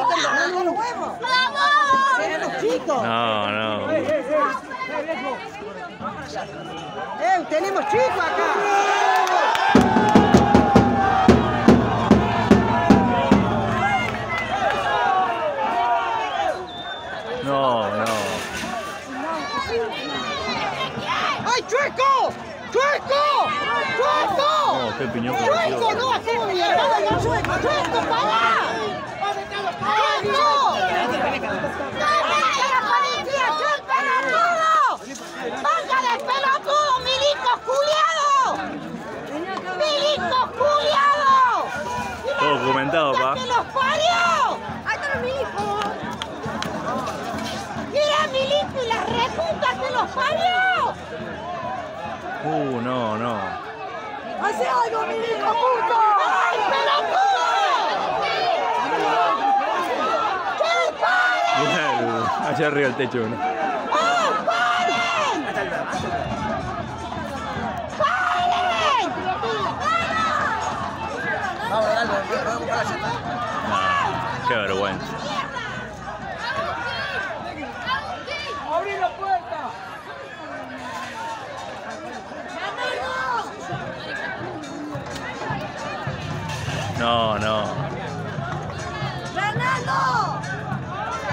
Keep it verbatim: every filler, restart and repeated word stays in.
No, no. ¡Eh, tenemos chicos acá! No, no. ¡Ay, chueco! ¡Chueco! ¡Chueco! No, qué piñón. ¡Chueco, no! ¡Hacemos mierda! ¡Chueco, chueco, pará! ¡Chueco! ¡Cállate la policía! ¡Chueco, pelotudo! ¡Bájale el pelotudo, milico culiado! ¡Milico culiado! Todo documentado, pa. ¡Que los parió! ¡Ahí están los milicos! ¡Mira, milico y las reputas que los parió! Uh, no, no. ¡Hace algo, milico puto! ¡Ay, pelotudo! ¡Que paren! Allá arriba el techo, ¿no? ¡Oh, paren! ¡Paren! Vamos, dale, vamos para allá. Nah, qué vergüenza.